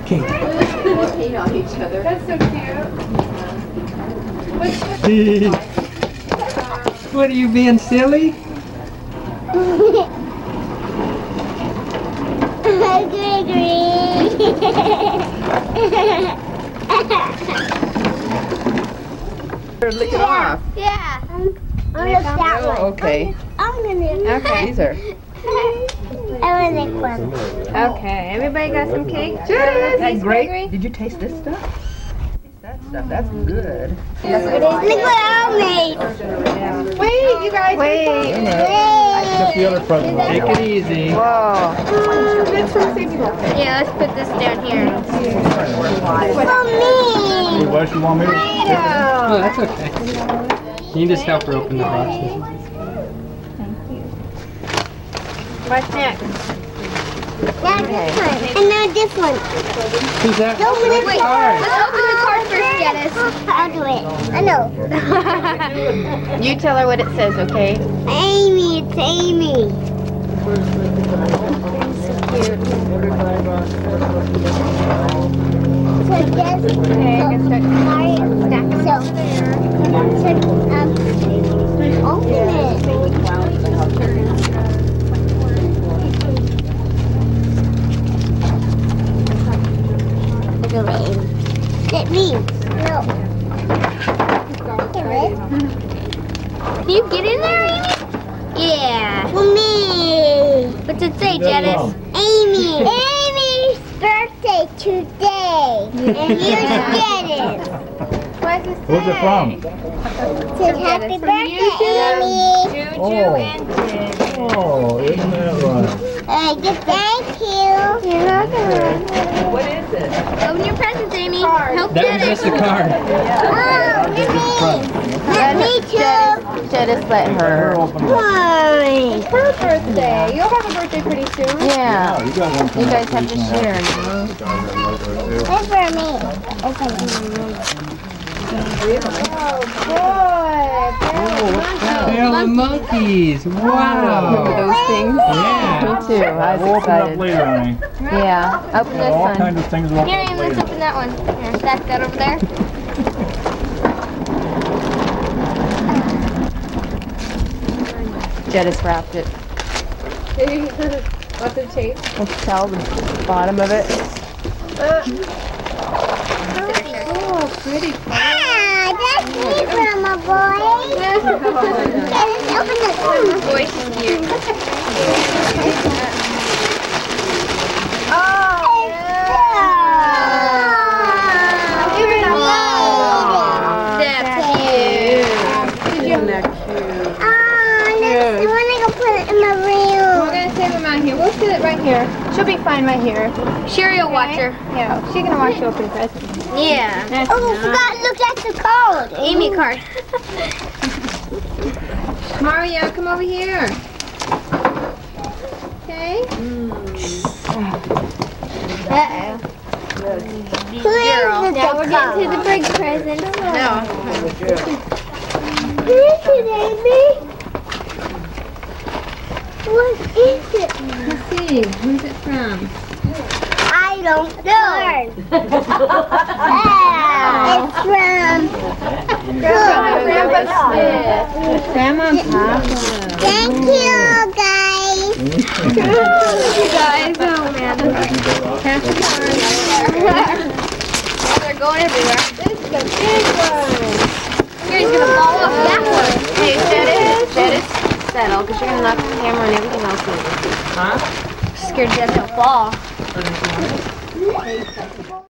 cake. Hate on each other. That's so cute. What are you being silly? Lick it off. Yeah. Oh, okay. Okay. These are. Okay, everybody got some cake? That's great. Did you taste this stuff? Taste that stuff. That's good. Look what I made. Wait, you guys. Wait. Get the other present. Take it easy. Whoa. That's from Safety Buffet. Yeah, let's put this down here. Hey, Wes, you want me to? Oh, that's okay. You can just help her open the boxes. What's next? Now this one. And now this one. Who's that? Wait, let's open the card first, Janice. I'll do it. I know. You tell her what it says, okay? Amy, it's Amy. So guess. Okay, I can start Open it. Let me. No. Can you get in there, Amy? Yeah. For me. What's it say, Janice? Amy. Amy's birthday today. And here's Janice. What's it say? Where's it from? It says happy birthday, Amy. Juju and Jin. Oh, isn't that right? Thank you. You're welcome. What is it? Open your presents, Amy. Help That was Janice. just a card. Oh, let me too. Janice let her. Why? Her birthday. You'll have a birthday pretty soon. Yeah. Oh, you got one You guys have to share. That's for me. Tail of monkeys. Wow. Those things? Yeah. Me too. I We'll was open it up excited. later, honey. Yeah. Open this All one. kinds of things we'll open Here, up Amy, let's later. open that one. Here, stack that over there. Janice wrapped it. What's it taste? Let's tell the bottom of it. Oh, pretty. Ah, that's me from a boy. Let's open this one. Boy, she's cute. That's cute. Isn't that cute? I want to go put it in my room. We're gonna save them out here. We'll sit it right here. She'll be fine right here. Sherry will watch her. Yeah, she's gonna watch you open presents. Yeah. Oh, I forgot to look at the code. Amy card. Mario, come over here. Okay. Uh-oh. Who is Now we're the getting to code? the big presents. No. Who is it, Amy? What is it? Let's see. Who's it from? I don't know. It's from Grandpa Smith. Grandma and Papa. Thank you, guys. You guys, oh man. Pass the card. They're going everywhere. This is a big one. Sherry's gonna fall off that one. Hey, Janice, settle, because you're going to knock the camera and everything else over. Scared Jess will fall.